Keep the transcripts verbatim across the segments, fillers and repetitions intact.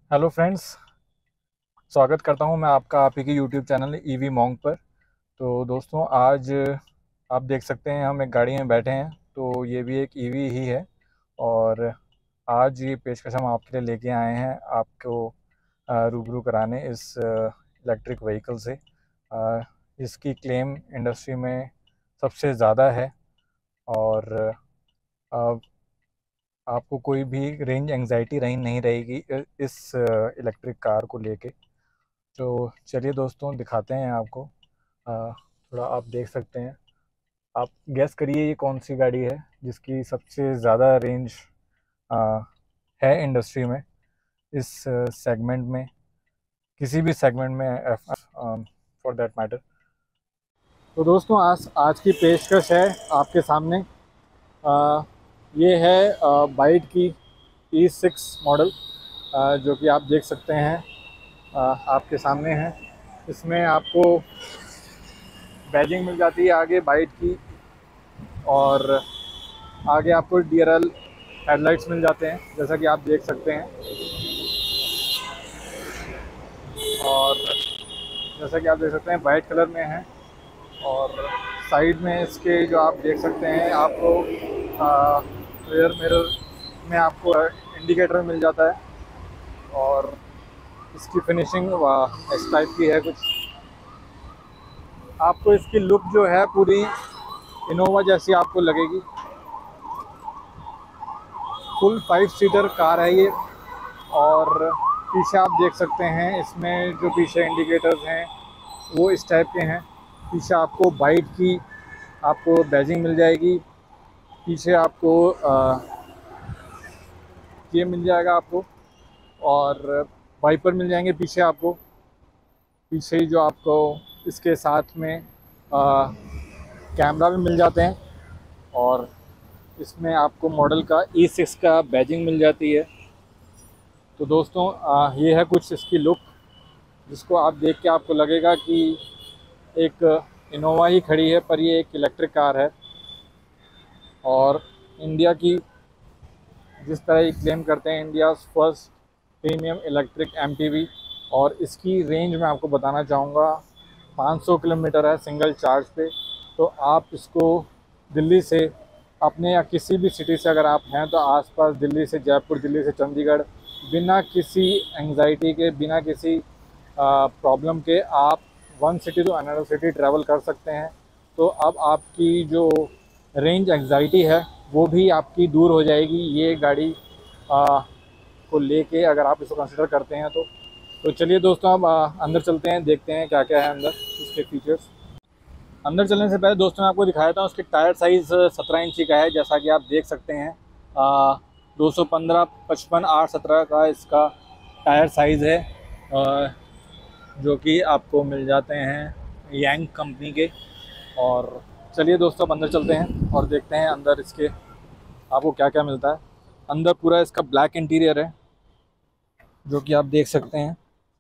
Hello friends. स्वागत करता हूं मैं आपका आप ही के यूट्यूब चैनल ईवी मॉन्ग पर। तो दोस्तों, आज आप देख सकते हैं हम एक गाड़ी में बैठे हैं, तो ये भी एक ईवी ही है। और आज ये पेशकश हम आपके लिए लेके आए हैं आपको अ, रूबरू कराने इस इलेक्ट्रिक व्हीकल से। अ, इसकी क्लेम इंडस्ट्री में सबसे ज़्यादा है। और अ, आपको कोई भी रेंज एंजाइटी रही नहीं रहेगी इ- इस इलेक्ट्रिक कार को लेके। तो चलिए दोस्तों, दिखाते हैं आपको। अ, थोड़ा आप देख सकते हैं। आप गैस करिए ये कौन सी गाड़ी है जिसकी सबसे ज़्यादा रेंज है इंडस्ट्री में, इस सेगमेंट में, किसी भी सेगमेंट में, फॉर दैट मैटर। तो दोस्तों, आज आज की पेशकश है आपके सामने। अ, ये है बाइट की ई सिक्स मॉडल, जो कि आप देख सकते हैं, अ, आपके सामने है। इसमें आपको बैजिंग मिल जाती है आगे बाइट की, और आगे आपको डी आर एल हेडलाइट्स मिल जाते हैं, जैसा कि आप देख सकते हैं। और जैसा कि आप देख सकते हैं, वाइट कलर में है। और साइड में इसके जो आप देख सकते हैं, आपको रियर मिरर में आपको इंडिकेटर मिल जाता है। और इसकी फिनिशिंग इस टाइप की है कुछ। आपको इसकी लुक जो है पूरी इनोवा जैसी आपको लगेगी। फुल फाइव सीटर कार है ये। और पीछे आप देख सकते हैं, इसमें जो पीछे इंडिकेटर्स हैं वो इस टाइप के हैं। पीछे आपको बाइट की आपको बैजिंग मिल जाएगी। पीछे आपको आ, ये मिल जाएगा आपको। और वाइपर मिल जाएंगे पीछे आपको। पीछे ही जो आपको इसके साथ में आ, कैमरा भी मिल जाते हैं। और इसमें आपको मॉडल का ई सिक्स का बैजिंग मिल जाती है। तो दोस्तों, आ, ये है कुछ इसकी लुक, जिसको आप देख के आपको लगेगा कि एक इनोवा ही खड़ी है, पर ये एक इलेक्ट्रिक कार है। और इंडिया की, जिस तरह ये क्लेम करते हैं, India first premium electric MPV. और इसकी रेंज मैं आपको बताना चाहूँगा, पाँच सौ किलोमीटर है सिंगल चार्ज पे। तो आप इसको दिल्ली से, अपने या किसी भी सिटी से अगर आप हैं तो आसपास, दिल्ली से जयपुर, दिल्ली से चंडीगढ़, बिना किसी एंग्जाइटी के, बिना किसी प्रॉब्लम के आप one city to another city travel कर सकते हैं। तो अब आपकी जो रेंज एंग्जाइटी है वो भी आपकी दूर हो जाएगी, ये गाड़ी आ, को लेके, अगर आप इसको कंसिडर करते हैं तो। तो चलिए दोस्तों, अब आ, अंदर चलते हैं, देखते हैं क्या क्या है अंदर इसके फीचर्स। अंदर चलने से पहले दोस्तों मैं आपको दिखाया था, उसकी टायर साइज़ सत्रह इंची का है, जैसा कि आप देख सकते हैं। दो सौ पंद्रह पचपन आठ सत्रह का इसका टायर साइज़ है, आ, जो कि आपको मिल जाते हैं यांग कंपनी के। और चलिए दोस्तों, अब अंदर चलते हैं और देखते हैं अंदर इसके आपको क्या क्या मिलता है। अंदर पूरा इसका ब्लैक इंटीरियर है, जो कि आप देख सकते हैं।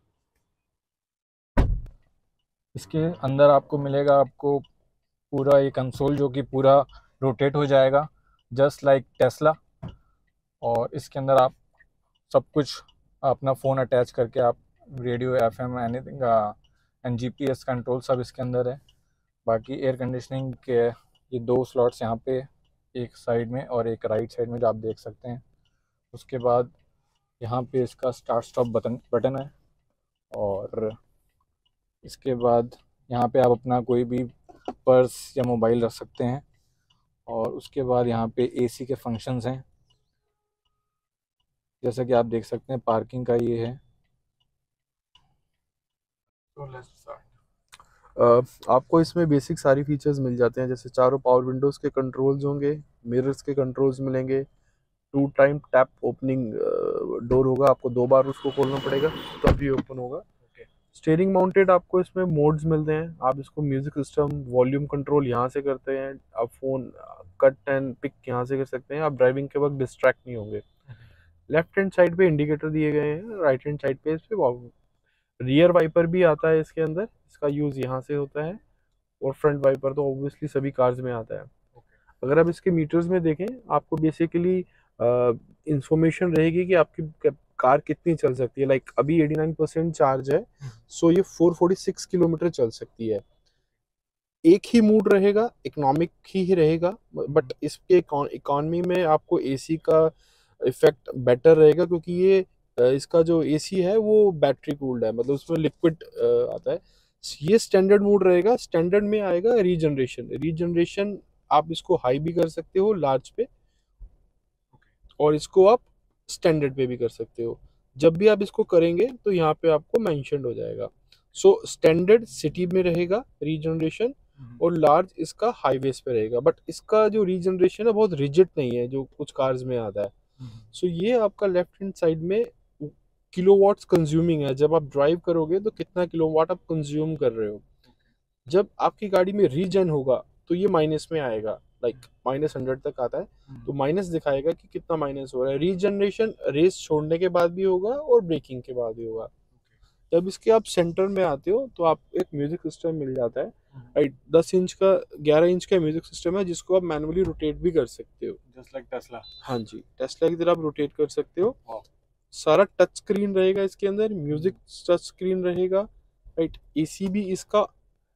इसके अंदर आपको मिलेगा आपको पूरा ये कंसोल, जो कि पूरा रोटेट हो जाएगा, जस्ट लाइक टेस्ला। और इसके अंदर आप सब कुछ, अपना फ़ोन अटैच करके आप radio, FM, anything, and GPS control सब इसके अंदर है। बाकी एयर कंडीशनिंग के ये दो स्लॉट्स यहाँ पे, एक साइड में और एक राइट साइड में, जो आप देख सकते हैं। उसके बाद यहाँ पे इसका स्टार्ट स्टॉप बटन बटन है। और इसके बाद यहाँ पे आप अपना कोई भी पर्स या मोबाइल रख सकते हैं। और उसके बाद यहाँ पे एसी के फंक्शंस हैं, जैसा कि आप देख सकते हैं। पार्किंग का ये है। तो लेट्स स्टार्ट। अ, आपको इसमें बेसिक सारी फीचर्स मिल जाते हैं, जैसे चारों पावर विंडोज़ के कंट्रोल्स होंगे, मिरर्स के कंट्रोल्स मिलेंगे, two time tap opening door होगा, आपको दो बार उसको खोलना पड़ेगा तभी ओपन होगा। स्टीयरिंग माउंटेड आपको इसमें मोड्स मिलते हैं, आप इसको म्यूजिक सिस्टम, वॉल्यूम कंट्रोल यहाँ से करते हैं, आप फ़ोन कट एंड पिक यहाँ से कर सकते हैं, आप ड्राइविंग के वक्त डिस्ट्रैक्ट नहीं होंगे। लेफ्ट हैंड साइड पे इंडिकेटर दिए गए हैं, राइट हैंड साइड पे इस पे रियर वाइपर भी आता है इसके अंदर, इसका यूज़ यहाँ से होता है। और फ्रंट वाइपर तो ऑब्वियसली सभी कार्स में आता है। अगर आप इसके मीटर्स में देखें, आपको बेसिकली इंफॉर्मेशन रहेगी कि आपकी कार कितनी चल सकती है। लाइक अभी एटी नाइन परसेंट चार्ज है, सो ये फोर फोर्टी सिक्स किलोमीटर चल सकती है। एक ही मूड रहेगा, इकोनॉमिक ही रहेगा, बट इसके इकॉनमी में आपको एसी का इफेक्ट बेटर रहेगा, क्योंकि ये अ, इसका जो एसी है वो बैटरी कूल्ड है, मतलब उसमें लिक्विड आता है। ये स्टैंडर्ड मूड रहेगा। स्टैंडर्ड में आएगा रीजनरेशन। रीजनरेशन आप इसको हाई भी कर सकते हो लार्ज पे, और इसको आप स्टैंडर्ड पे भी कर सकते हो। जब भी आप इसको करेंगे तो यहाँ पे आपको मेंशन हो जाएगा। सो स्टैंडर्ड सिटी में रहेगा रीजनरेशन, और लार्ज इसका हाईवेज पे रहेगा। बट इसका जो रीजनरेशन है बहुत रिजिड नहीं है जो कुछ कार्स में आता है। सो so, ये आपका लेफ्ट हैंड साइड में किलोवाट्स कंज्यूमिंग है। जब आप ड्राइव करोगे तो कितना किलोवाट आप कंज्यूम कर रहे हो। जब आपकी गाड़ी में रीजन होगा तो ये माइनस में आएगा, लाइक माइनस हंड्रेड तक आता है, तो माइनस दिखाएगा कि कितना माइनस हो रहा है। रीजनरेशन रेस छोड़ने के बाद भी होगा और ब्रेकिंग के बाद भी होगा। जब इसके आप सेंटर में आते हो तो आप एक म्यूजिक सिस्टम मिल जाता है, राइट। दस इंच का ग्यारह इंच का म्यूजिक सिस्टम है, जिसको आप मैनुअली रोटेट भी कर सकते हो, जस्ट लाइक टेस्ला। हाँ जी, टेस्ला की तरह आप रोटेट कर सकते हो। सारा टच स्क्रीन रहेगा इसके अंदर, म्यूजिक टच स्क्रीन रहेगा, राइट। एसी भी इसका,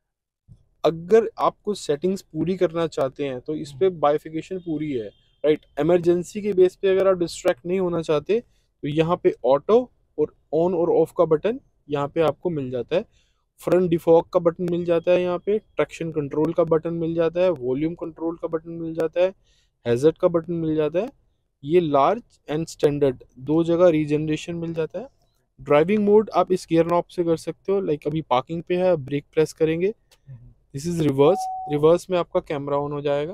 अगर आप कुछ सेटिंग्स पूरी करना चाहते हैं तो इस पे बाइफिकेशन पूरी है, राइट। इमरजेंसी के बेस पे अगर आप डिस्ट्रैक्ट नहीं होना चाहते तो यहाँ पे ऑटो और ऑन और ऑफ का बटन यहाँ पे आपको मिल जाता है। फ्रंट डिफॉग का बटन मिल जाता है, यहाँ पे ट्रैक्शन कंट्रोल का बटन मिल जाता है, वॉल्यूम कंट्रोल का बटन मिल जाता है, हैजर्ड का बटन मिल जाता है। ये लार्ज एंड स्टैंडर्ड दो जगह रीजनरेशन मिल जाता है। ड्राइविंग मोड आप इस गियर नॉब से कर सकते हो, लाइक अभी पार्किंग पे है, ब्रेक प्रेस करेंगे, दिस इज रिवर्स। रिवर्स में आपका कैमरा ऑन हो जाएगा।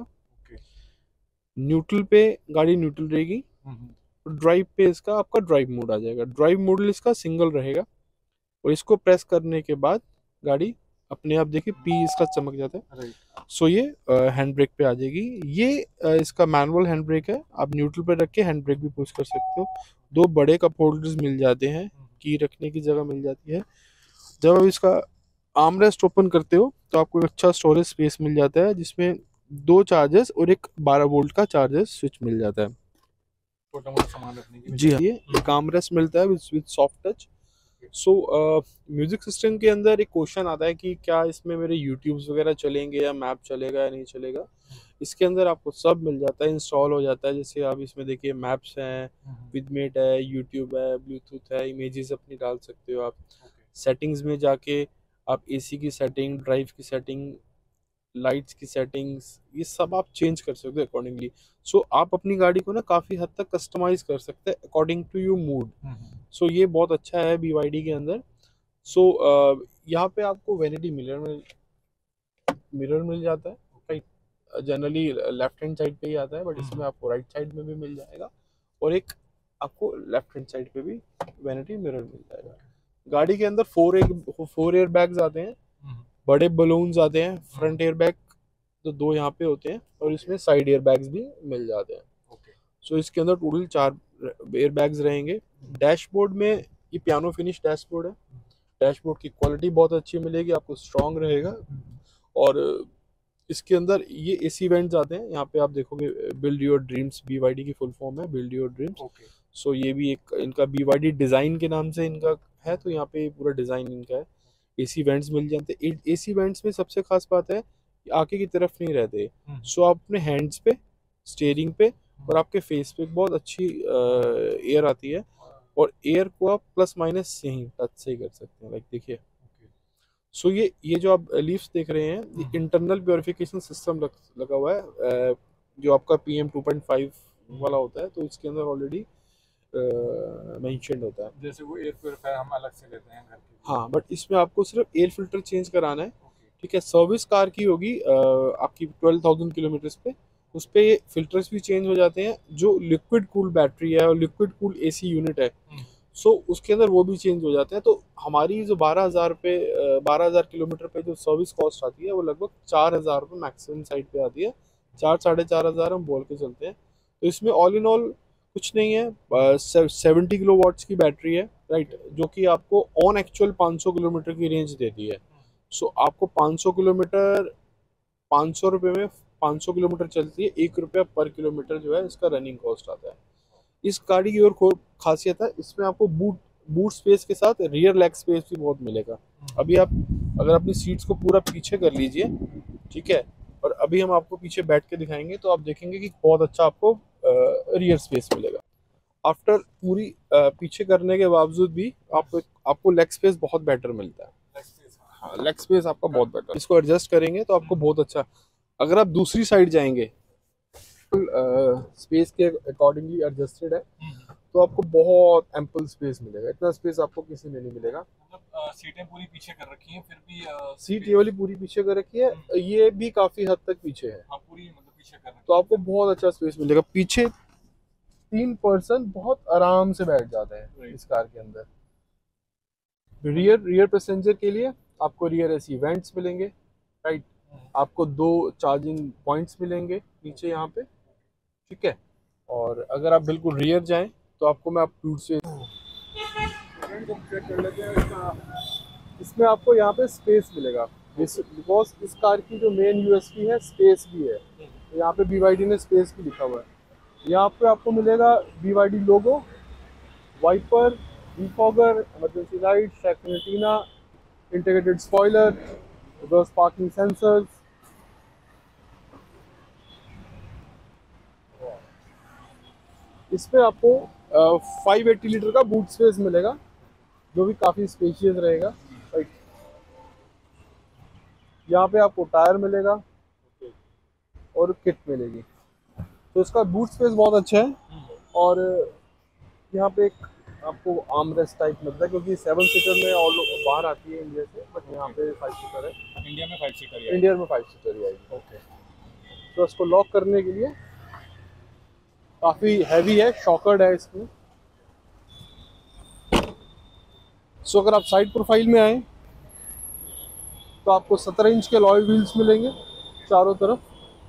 न्यूट्रल पे गाड़ी न्यूट्रल रहेगी। ड्राइव पे इसका आपका ड्राइव मोड आ जाएगा। ड्राइव मोड इसका सिंगल रहेगा, और इसको प्रेस करने के बाद गाड़ी अपने आप देखिए पी इसका चमक जाता है। सो ये हैंड ब्रेक पे आ जाएगी। ये uh, इसका मैनुअल हैंड ब्रेक है, आप न्यूट्रल पे रख के हैंड ब्रेक भी पुश कर सकते हो। दो बड़े कप होल्डर्स मिल जाते हैं, की रखने की जगह मिल जाती है। जब आप इसका आर्मरेस्ट ओपन करते हो तो आपको एक अच्छा स्टोरेज स्पेस मिल जाता है, जिसमें दो चार्जर्स और एक बारह वोल्ट का चार्जर स्विच मिल जाता है। छोटा मोटा सामान रखने की। जी हाँ, ये एक आर्मरेस्ट मिलता है with soft touch. So music system के अंदर एक क्वेश्चन आता है कि क्या इसमें मेरे यूट्यूब्स वगैरह चलेंगे या मैप चलेगा या नहीं चलेगा। इसके अंदर आपको सब मिल जाता है, इंस्टॉल हो जाता है। जैसे आप इसमें देखिए मैप्स हैं, विदमेट है, यूट्यूब है, ब्लूटूथ है, इमेजेस अपनी डाल सकते हो आप। सेटिंग्स में जाके आप एसी की सेटिंग, ड्राइव की सेटिंग, लाइट्स की सेटिंग्स, ये सब आप चेंज कर सकते हो अकॉर्डिंगली। सो आप अपनी गाड़ी को ना काफ़ी हद तक कस्टमाइज कर सकते हैं according to your mood. So ये बहुत अच्छा है बीवाईडी के अंदर। सो so, uh, यहाँ पे आपको वैनिटी मिरर मिल मिरर मिल जाता है, right. Generally left hand side पे ही आता है, बट इसमें आपको राइट साइड में भी मिल जाएगा, और एक आपको लेफ्ट हैंड साइड पे भी वैनिटी मिरर मिल जाएगा। गाड़ी के अंदर four air four air bags आते हैं, बड़े बलून्स आते हैं। फ्रंट एयर बैग तो दो यहाँ पे होते हैं, और इसमें साइड एयर बैग्स भी मिल जाते हैं। सो so, इसके अंदर टोटल चार एयर बैग्स रहेंगे। डैशबोर्ड में ये पियानो फिनिश डैशबोर्ड है। डैशबोर्ड की क्वालिटी बहुत अच्छी मिलेगी आपको, स्ट्रॉन्ग रहेगा। और इसके अंदर ये एसी वेंट्स आते हैं। यहाँ पे आप देखोगे बिल्ड योर ड्रीम्स, बीवाईडी की फुल फॉर्म है बिल्ड योर ड्रीम्स। सो ये भी एक इनका बीवाईडी डिज़ाइन के नाम से इनका है, तो यहाँ पे पूरा डिज़ाइन इनका है। एसी वेंट्स मिल जाते हैं। एसी वेंट्स में सबसे खास बात है कि आगे की तरफ नहीं रहते। सो आप अपने हैंड्स पे, स्टीयरिंग पे और आपके फेस पे बहुत अच्छी एयर आती है, और एयर को आप प्लस माइनस यहीं टच से ही कर सकते हैं, लाइक देखिए। सो ये ये जो आप लीव्स देख रहे हैं, ये इंटरनल प्योरिफिकेशन सिस्टम लगा हुआ है, जो आपका P M two point five वाला होता है, तो इसके अंदर ऑलरेडी मेंशन्ड होता है। जैसे वो एयर प्योरीफायर हम अलग से लेते हैं घर के। हाँ, बट इसमें आपको सिर्फ एयर फिल्टर चेंज कराना है, ठीक है। सर्विस कार की होगी आपकी ट्वेल्व थाउजेंड किलोमीटर्स पे, उस पे फिल्टर्स भी चेंज हो जाते हैं। जो लिक्विड कूल बैटरी है और लिक्विड कूल एसी यूनिट है, सो so, उसके अंदर वो भी चेंज हो जाते हैं। तो हमारी जो बारह हज़ार पे बारह हज़ार किलोमीटर पे जो सर्विस कॉस्ट आती है, वो लगभग चार हज़ार रुपये मैक्सिमम साइड पे आती है। चार साढ़े चार हज़ार हम बोल के चलते हैं। तो इसमें ऑल इन ऑल कुछ नहीं है, सेवेंटी किलो वाट्स की बैटरी है, राइट, जो कि आपको ऑन एक्चुअल पाँच सौ किलोमीटर की रेंज देती है। सो so, आपको पाँच सौ किलोमीटर पाँच सौ रुपये में पाँच सौ किलोमीटर चलती है, एक रुपया पर किलोमीटर जो है इसका रनिंग कॉस्ट आता है। इस गाड़ी की और खो- खासियत है, इसमें आपको बूट बूट स्पेस के साथ रियर लेग स्पेस भी बहुत मिलेगा। अभी आप अगर अपनी सीट्स को पूरा पीछे कर लीजिए, ठीक है, और अभी हम आपको पीछे बैठ के दिखाएंगे तो आप देखेंगे कि बहुत अच्छा आपको रियर स्पेस मिलेगा। आफ्टर पूरी अ, पीछे करने के बावजूद भी आपको आपको लेग स्पेस बहुत बेटर मिलता है। हाँ, लेग स्पेस आपका बहुत बेटर, इसको एडजस्ट करेंगे तो आपको बहुत अच्छा। अगर आप दूसरी साइड जाएंगे, स्पेस के अकॉर्डिंगली एडजस्टेड है, तो आपको बहुत एम्पल स्पेस मिलेगा। इतना स्पेस आपको किसी में नहीं मिलेगा। मतलब सीटें पूरी पीछे कर रखी हैं फिर भी अ, सीट ये वाली पूरी पीछे कर रखी है, ये भी काफी हद तक पीछे है, हाँ पूरी मतलब पीछे कर रखी तो आपको बहुत अच्छा स्पेस मिलेगा। पीछे तीन पर्सन बहुत आराम से बैठ जाते हैं इस कार के अंदर। रियर रियर पैसेंजर के लिए आपको रियर एसी वेंट्स मिलेंगे, राइट। आपको दो चार्जिंग पॉइंट्स मिलेंगे नीचे यहाँ पे, ठीक है। और अगर आप बिल्कुल रियर जाएं तो आपको मैं आप टूट से चेक कर लेते हैं। इसका इसमें आपको यहाँ पे स्पेस मिलेगा, बिकॉज इस कार की जो मेन यूएसपी है स्पेस भी है। तो यहाँ पे बीवाईडी ने स्पेस भी लिखा हुआ है। यहाँ पे आपको मिलेगा BYD logo, wiper, defogger, emergency light, retina, integrated spoiler, reverse parking sensors. इसमें आपको फाइव एट्टी लीटर का बूट स्पेस मिलेगा, जो भी काफ़ी स्पेशियस रहेगा, राइट। यहाँ पे आपको टायर मिलेगा और किट मिलेगी, तो इसका बूट स्पेस बहुत अच्छा है। और यहाँ पे एक आपको आर्म रेस्ट टाइप मिलता है, क्योंकि सेवन सीटर में ऑल बाहर आती है इंडिया से, बट यहाँ पे फाइव सीटर है। इंडिया में फाइव सीटर इंडिया में फाइव सीटर ही आएगी। ओके। तो इसको लॉक करने के लिए काफ़ी हैवी है, शॉकर्ड है इसमें। सो अगर आप साइड प्रोफाइल में आए तो आपको सत्रह इंच के अलॉय व्हील्स मिलेंगे चारों तरफ।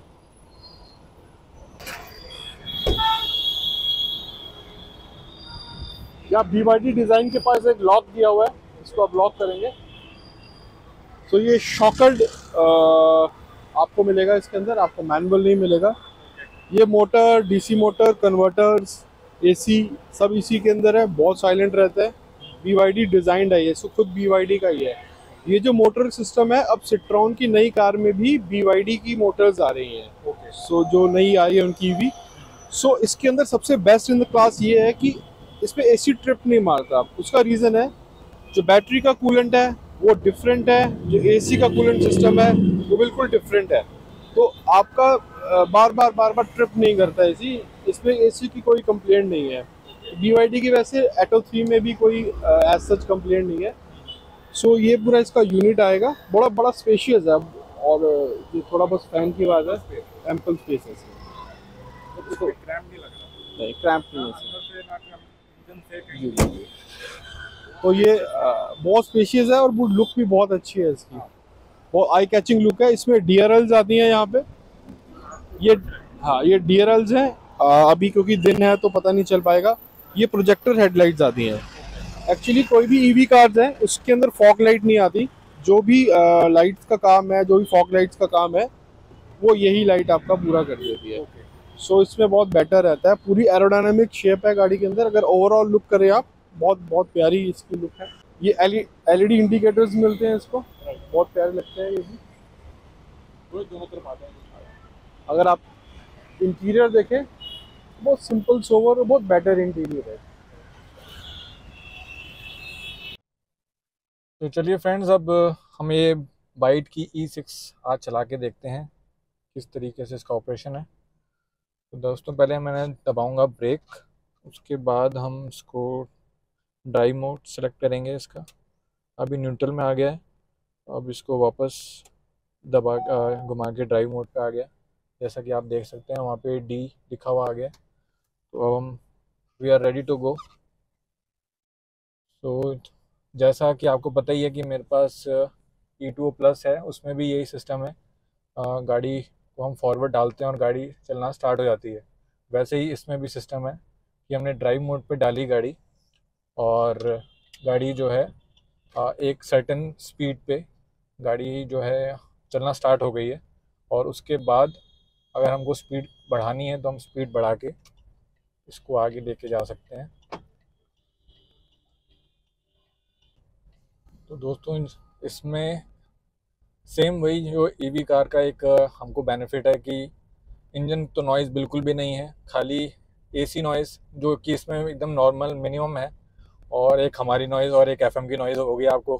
या बीवाईडी डिजाइन के पास एक लॉक दिया हुआ है, इसको आप लॉक करेंगे तो ये शॉकर्ड आपको मिलेगा। इसके अंदर आपको मैनुअल नहीं मिलेगा। ये motor, DC motor, converters, AC सब इसी के अंदर है, बहुत साइलेंट रहता है। बीवाईडी डिजाइंड है ये, सो खुद बीवाईडी का ही है। ये जो मोटर सिस्टम है, अब सिट्रॉन की नई कार में भी बीवाईडी की मोटर्स आ रही हैं। ओके। सो जो नई आ रही है उनकी भी। सो इसके अंदर सबसे बेस्ट इन द क्लास ये है कि इसमें एसी ट्रिप नहीं मारता। उसका रीज़न है, जो बैटरी का कूलेंट है वो डिफरेंट है, जो एसी का कूलेंट सिस्टम है वो बिल्कुल डिफरेंट है। तो आपका बार बार बार बार ट्रिप नहीं करता एसी। इसमें एसी की कोई कंप्लेंट नहीं है। बीवाईडी की वैसे एटो थ्री में भी कोई एज सच कंप्लेंट नहीं है। सो so, ये पूरा इसका यूनिट आएगा, बड़ा बड़ा स्पेशियस है। और ये थोड़ा बस फैन की बात है, एम्पल स्पेस है इसमें। तो क्रैम्प नहीं लग रहा। नहीं, क्रैम्प नहीं है इसमें। अंदर से ना इंजन से कहीं जी जी। तो ये अ, बहुत स्पेशियस है और वो लुक भी बहुत अच्छी है इसकी, बहुत आई कैचिंग लुक है। इसमें डीआरएल्स आती हैं यहाँ पे। ये हाँ, ये डीआरएल्स हैं। अ, अभी क्योंकि दिन है तो पता नहीं चल पाएगा। ये प्रोजेक्टर हेडलाइट्स आती हैं। एक्चुअली कोई भी ईवी कार्स है उसके अंदर फॉग लाइट नहीं आती। जो भी लाइट्स का काम है, जो भी फॉग लाइट्स का काम है, वो यही लाइट आपका पूरा कर देती है। सो so, इसमें बहुत बेटर रहता है। पूरी एरोडायनामिक शेप है गाड़ी के अंदर। अगर ओवरऑल लुक करें आप, बहुत बहुत प्यारी इसकी लुक है। ये एलईडी इंडिकेटर्स मिलते हैं इसको, बहुत प्यारे लगते हैं ये भी। दोनों तरफ आते हैं। अगर आप इंटीरियर देखें, बहुत सिंपल सोवर और बहुत बेटर इंटीरियर है। तो चलिए फ्रेंड्स, अब हम ये बाइट की ई सिक्स आज चला के देखते हैं किस तरीके से इसका ऑपरेशन है। तो दोस्तों, पहले मैंने दबाऊंगा ब्रेक, उसके बाद हम इसको ड्राइव मोड सेलेक्ट करेंगे। इसका अभी न्यूट्रल में आ गया है। अब इसको वापस दबा घुमा के ड्राइव मोड पे आ गया। जैसा कि आप देख सकते हैं वहाँ पे डी लिखा हुआ आ गया। तो अब हम we are ready to go. तो जैसा कि आपको पता ही है कि मेरे पास ई टू ओ प्लस है, उसमें भी यही सिस्टम है। आ, गाड़ी को हम फॉरवर्ड डालते हैं और गाड़ी चलना स्टार्ट हो जाती है। वैसे ही इसमें भी सिस्टम है कि हमने ड्राइव मोड पे डाली गाड़ी, और गाड़ी जो है आ, एक सर्टेन स्पीड पे गाड़ी जो है चलना स्टार्ट हो गई है। और उसके बाद अगर हमको स्पीड बढ़ानी है तो हम स्पीड बढ़ा के इसको आगे लेके जा सकते हैं। तो दोस्तों इसमें सेम वही जो ईवी कार का एक हमको बेनिफिट है कि इंजन तो नॉइज़ बिल्कुल भी नहीं है, खाली एसी नॉइज़ जो कि इसमें एकदम नॉर्मल मिनिमम है, और एक हमारी नॉइज़ और एक एफएम की नॉइज़ होगी आपको।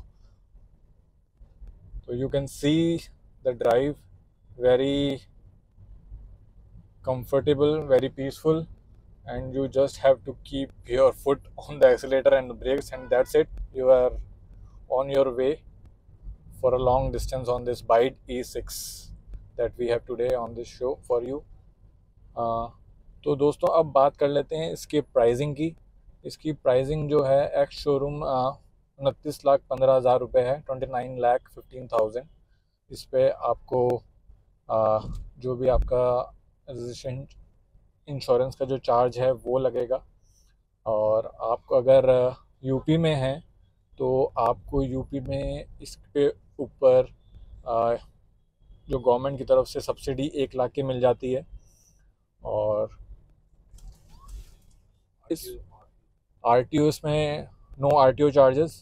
तो you can see the drive very comfortable, very peaceful, and you just have to keep your foot on the accelerator and the brakes, and that's it. You are on your way for a long distance on this Byte E six that we have today on this show for you. uh, तो दोस्तों अब बात कर लेते हैं इसके pricing की। इसकी प्राइसिंग जो है एक्स शोरूम उनतीस लाख पंद्रह हज़ार रुपये है, twenty nine lakh fifteen thousand. इस पर आपको आ, जो भी आपका रजिस्ट्रेशन इंश्योरेंस का जो चार्ज है वो लगेगा। और आप अगर यूपी में हैं तो आपको यूपी में इसके ऊपर जो गवर्नमेंट की तरफ से सब्सिडी एक लाख की मिल जाती है। और इस आरटीओ में no RTO charges,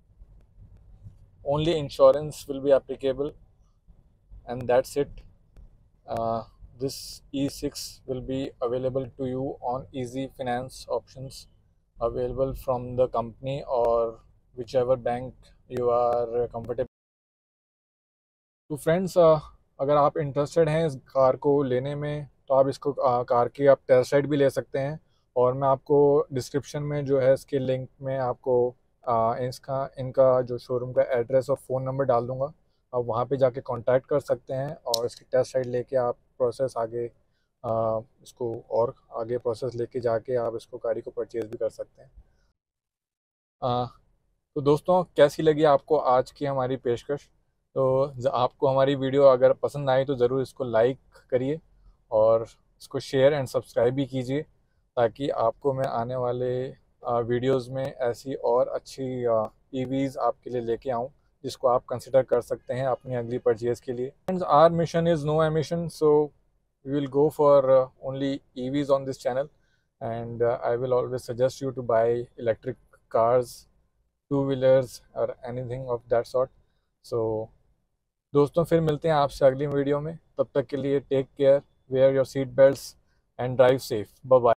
only insurance will be applicable, and that's it. This E six will be available to you on easy finance options available from the company or whichever bank you are comfortable. तो friends अगर आप interested हैं इस car को लेने में तो आप इसको कार की आप टेस्ट राइड भी ले सकते हैं, और मैं आपको डिस्क्रिप्शन में जो है इसके लिंक में आपको आ, इसका इनका जो शोरूम का एड्रेस और फ़ोन नंबर डाल दूँगा। आप वहाँ पे जाके कांटेक्ट कर सकते हैं और इसकी टेस्ट राइड लेके आप प्रोसेस आगे आ, इसको और आगे प्रोसेस लेके जाके आप इसको गाड़ी को परचेज़ भी कर सकते हैं। आ, तो दोस्तों कैसी लगी आपको आज की हमारी पेशकश? तो आपको हमारी वीडियो अगर पसंद आई तो ज़रूर इसको लाइक करिए और इसको शेयर एंड सब्सक्राइब भी कीजिए, ताकि आपको मैं आने वाले वीडियोस में ऐसी और अच्छी ईवीज़ आपके लिए लेके आऊँ जिसको आप कंसिडर कर सकते हैं अपनी अगली परचेज़ के लिए। Friends, our mission is no emission, so we will go for only EVs on this channel, and I will always suggest you to buy electric cars, two wheelers और anything of that sort. So दोस्तों फिर मिलते हैं आपसे अगली video में, तब तक के लिए take care, wear your seat belts and drive safe. Bye bye.